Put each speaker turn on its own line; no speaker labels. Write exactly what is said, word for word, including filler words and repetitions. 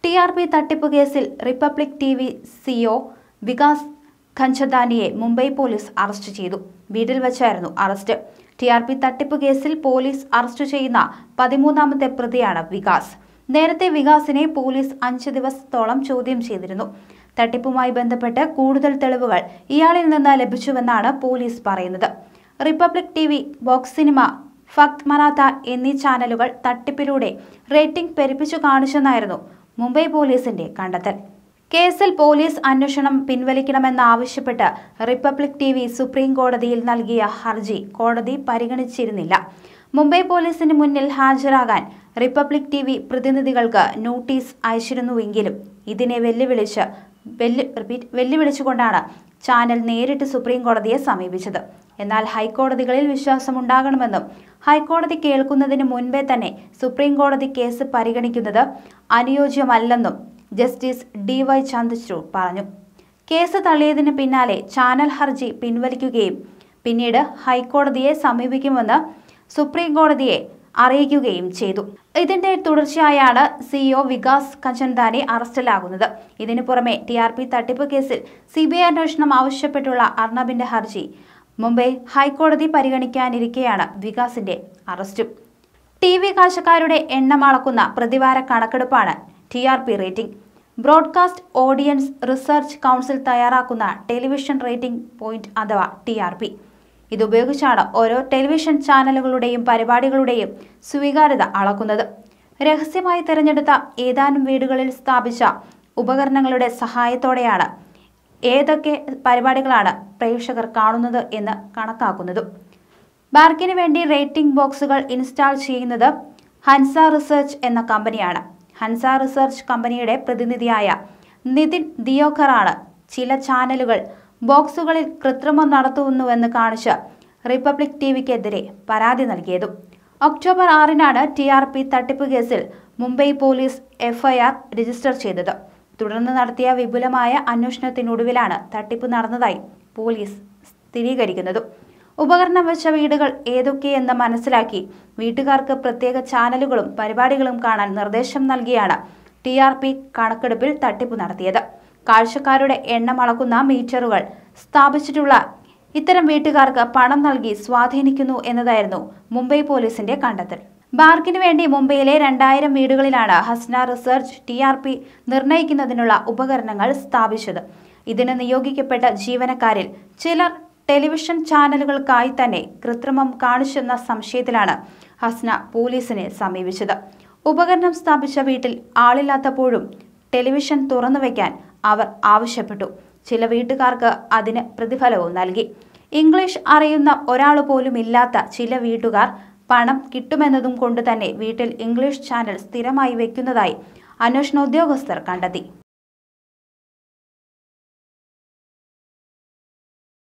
T R P തട്ടിപ്പ് കേസിൽ Republic T V CEO Vikas ഖഞ്ചദാനിയെ മുംബൈ പോലീസ് അറസ്റ്റ് ചെയ്തു. വീട്ടിൽ വെച്ചായിരുന്നു അറസ്റ്റ്. ടി ആർ പി തട്ടിപ്പ് കേസിൽ പോലീസ് അറസ്റ്റ് ചെയ്യുന്ന പതിമൂന്നാമത്തെ പ്രതിയാണ് വികാസ്. നേരത്തെ വികാസിനെ പോലീസ് അഞ്ച് ദിവസത്തോളം ചോദ്യം ചെയ്തിരുന്നു. തട്ടിപ്പുമായി ബന്ധപ്പെട്ട് കൂടുതൽ തെളിവുകൾ ഇയാളിൽ നിന്ന് ലഭിച്ചുവെന്നാണ് പോലീസ് പറയുന്നത്. Republic T V, box cinema, Fakt Marathi എന്നീ ചാനലുകൾ തട്ടിപ്പിലൂടെ റേറ്റിംഗ് പെരുപ്പിച്ചു കാണിച്ചെന്നായിരുന്നു മുംബൈ പോലീസിന്റെ കണ്ടെത്തൽ. കേസിൽ പോലീസ് അന്വേഷണം പിൻവലിക്കണമെന്നാവശ്യപ്പെട്ട് റിപ്പബ്ലിക് ടി വി സുപ്രീം കോടതിയിൽ നൽകിയ ഹർജി കോടതി പരിഗണിച്ചിരുന്നില്ല. മുംബൈ പോലീസിന് മുന്നിൽ ഹാജരാകാൻ റിപ്പബ്ലിക് ടി വി പ്രതിനിധികൾക്ക് നോട്ടീസ് അയച്ചിരുന്നുവെങ്കിലും ഇതിനെ വെല്ലുവിളിച്ച് വെല്ലു റിപ്പീറ്റ് വെല്ലുവിളിച്ചുകൊണ്ടാണ് ചാനൽ നേരിട്ട് സുപ്രീം കോടതിയെ സമീപിച്ചത്. എന്നാൽ ഹൈക്കോടതികളിൽ വിശ്വാസമുണ്ടാകണമെന്നും ഹൈക്കോടതി കേൾക്കുന്നതിന് മുൻപേ തന്നെ സുപ്രീം കോടതി കേസ് പരിഗണിക്കുന്നത് അനുയോജ്യമല്ലെന്നും ജസ്റ്റിസ് ഡി വൈ ചന്ദ്രചൂഡ് പറഞ്ഞു. കേസ് തള്ളിയതിന് പിന്നാലെ ചാനൽ ഹർജി പിൻവലിക്കുകയും പിന്നീട് ഹൈക്കോടതിയെ സമീപിക്കുമെന്ന് സുപ്രീം കോടതിയെ അറിയിക്കുകയും ചെയ്തു. ഇതിന്റെ തുടർച്ചയായാണ് സിഇഒ വികാസ് ഖഞ്ചദാനി അറസ്റ്റിലാകുന്നത്. ഇതിനു പുറമെ ടി ആർ പി തട്ടിപ്പ് കേസിൽ സി ബി ഐ അന്വേഷണം ആവശ്യപ്പെട്ടുള്ള അർണബിന്റെ ഹർജി മുംബൈ ഹൈക്കോടതി പരിഗണിക്കാനിരിക്കെയാണ് വികാസിന്റെ അറസ്റ്റും. ടി വി കാഴ്ചക്കാരുടെ എണ്ണം അളക്കുന്ന പ്രതിവാര കണക്കെടുപ്പാണ് T R P rating. Broadcast audience research council തയ്യാറാക്കുന്ന ടെലിവിഷൻ റേറ്റിംഗ് പോയിന്റ് അഥവാ ടി ആർ പി. ഇതുപയോഗിച്ചാണ് ഓരോ ടെലിവിഷൻ ചാനലുകളുടെയും പരിപാടികളുടെയും സ്വീകാര്യത അളക്കുന്നത്. രഹസ്യമായി തിരഞ്ഞെടുത്ത ഏതാനും വീടുകളിൽ സ്ഥാപിച്ച ഉപകരണങ്ങളുടെ സഹായത്തോടെയാണ് ഏതൊക്കെ പരിപാടികളാണ് പ്രേക്ഷകർ കാണുന്നത് എന്ന് കണക്കാക്കുന്നത്. ബാർക്കിന് വേണ്ടി റേറ്റിംഗ് ബോക്സുകൾ ഇൻസ്റ്റാൾ ചെയ്യുന്നത് ഹൻസ റിസർച്ച് എന്ന കമ്പനിയാണ്. ഹൻസ റിസർച്ച് കമ്പനിയുടെ പ്രതിനിധിയായ നിതിൻ ദിയോക്കറാണ് ചില ചാനലുകൾ ബോക്സുകളിൽ കൃത്രിമം നടത്തുന്നുവെന്ന് കാണിച്ച് റിപ്പബ്ലിക് ടി വിക്കെതിരെ പരാതി നൽകിയതും. ഒക്ടോബർ ആറിനാണ് ടി ആർ പി തട്ടിപ്പ് കേസിൽ Mumbai police F I R register ചെയ്തത്. തുടർന്ന് നടത്തിയ വിപുലമായ അന്വേഷണത്തിനൊടുവിലാണ് തട്ടിപ്പ് നടന്നതായി പോലീസ് സ്ഥിരീകരിക്കുന്നത്. ഉപകരണം വെച്ച വീടുകൾ ഏതൊക്കെയെന്ന് മനസ്സിലാക്കി വീട്ടുകാർക്ക് പ്രത്യേക ചാനലുകളും പരിപാടികളും കാണാൻ നിർദ്ദേശം നൽകിയാണ് ടി ആർ പി കണക്കെടുപ്പിൽ തട്ടിപ്പ് നടത്തിയത്. കാഴ്ചക്കാരുടെ എണ്ണം അളക്കുന്ന മീറ്ററുകൾ സ്ഥാപിച്ചിട്ടുള്ള ഇത്തരം വീട്ടുകാർക്ക് പണം നൽകി സ്വാധീനിക്കുന്നു എന്നതായിരുന്നു മുംബൈ പോലീസിന്റെ കണ്ടെത്തൽ. ബാർക്കിന് വേണ്ടി മുംബൈയിലെ രണ്ടായിരം വീടുകളിലാണ് ഹസ്ന റിസർച്ച് ടി ആർ പി നിർണ്ണയിക്കുന്നതിനുള്ള ഉപകരണങ്ങൾ സ്ഥാപിച്ചത്. ഇതിന് നിയോഗിക്കപ്പെട്ട ജീവനക്കാരിൽ ചിലർ ടെലിവിഷൻ ചാനലുകൾക്കായി തന്നെ കൃത്രിമം കാണിച്ചെന്ന സംശയത്തിലാണ് ഹസ്ന പോലീസിനെ സമീപിച്ചത്. ഉപകരണം സ്ഥാപിച്ച വീട്ടിൽ ആളില്ലാത്തപ്പോഴും ടെലിവിഷൻ തുറന്നു വയ്ക്കാൻ അവർ ആവശ്യപ്പെട്ടു. ചില വീട്ടുകാർക്ക് അതിന് പ്രതിഫലവും നൽകി. ഇംഗ്ലീഷ് അറിയുന്ന ഒരാൾ പോലും ഇല്ലാത്ത ചില വീട്ടുകാർ പണം കിട്ടുമെന്നതും കൊണ്ട് തന്നെ വീട്ടിൽ ഇംഗ്ലീഷ് ചാനൽ സ്ഥിരമായി വെക്കുന്നതായി അന്വേഷണ ഉദ്യോഗസ്ഥർ കണ്ടെത്തി.